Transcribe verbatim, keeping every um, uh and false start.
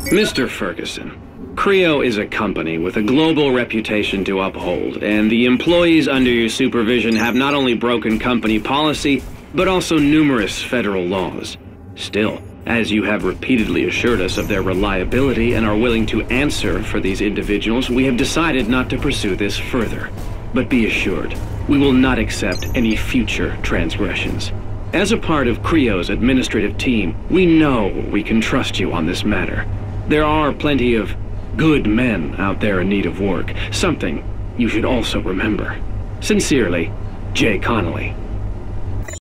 Mister Ferguson, Creo is a company with a global reputation to uphold, and the employees under your supervision have not only broken company policy, but also numerous federal laws. Still, as you have repeatedly assured us of their reliability and are willing to answer for these individuals, we have decided not to pursue this further. But be assured, we will not accept any future transgressions. As a part of Creo's administrative team, we know we can trust you on this matter. There are plenty of good men out there in need of work, something you should also remember. Sincerely, Jay Connolly.